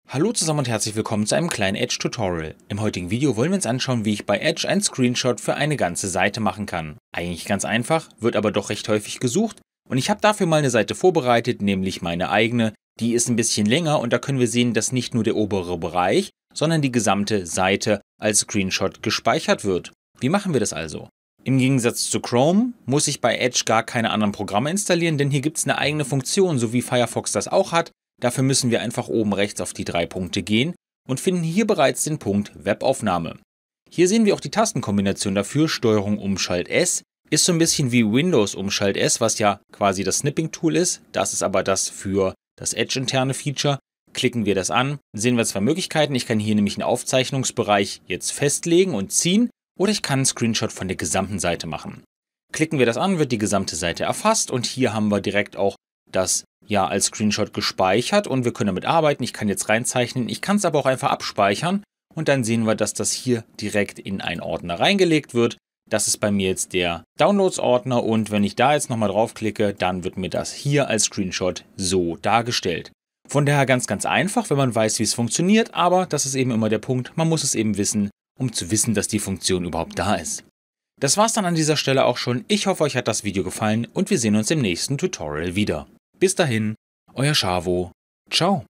Hallo zusammen und herzlich willkommen zu einem kleinen Edge-Tutorial. Im heutigen Video wollen wir uns anschauen, wie ich bei Edge einen Screenshot für eine ganze Seite machen kann. Eigentlich ganz einfach, wird aber doch recht häufig gesucht und ich habe dafür mal eine Seite vorbereitet, nämlich meine eigene. Die ist ein bisschen länger und da können wir sehen, dass nicht nur der obere Bereich, sondern die gesamte Seite als Screenshot gespeichert wird. Wie machen wir das also? Im Gegensatz zu Chrome muss ich bei Edge gar keine anderen Programme installieren, denn hier gibt es eine eigene Funktion, so wie Firefox das auch hat. Dafür müssen wir einfach oben rechts auf die 3 Punkte gehen und finden hier bereits den Punkt Webaufnahme. Hier sehen wir auch die Tastenkombination dafür, STRG Umschalt S, ist so ein bisschen wie Windows Umschalt S, was ja quasi das Snipping-Tool ist. Das ist aber das für das Edge-interne Feature. Klicken wir das an, sehen wir zwei Möglichkeiten. Ich kann hier nämlich einen Aufzeichnungsbereich jetzt festlegen und ziehen oder ich kann einen Screenshot von der gesamten Seite machen. Klicken wir das an, wird die gesamte Seite erfasst und hier haben wir direkt auch das als Screenshot gespeichert und wir können damit arbeiten. Ich kann jetzt reinzeichnen, ich kann es aber auch einfach abspeichern und dann sehen wir, dass das hier direkt in einen Ordner reingelegt wird. Das ist bei mir jetzt der Downloads-Ordner und wenn ich da jetzt nochmal draufklicke, dann wird mir das hier als Screenshot so dargestellt. Von daher ganz einfach, wenn man weiß, wie es funktioniert, aber das ist eben immer der Punkt, man muss es eben wissen, um zu wissen, dass die Funktion überhaupt da ist. Das war's dann an dieser Stelle auch schon. Ich hoffe, euch hat das Video gefallen und wir sehen uns im nächsten Tutorial wieder. Bis dahin, euer Schavo. Ciao.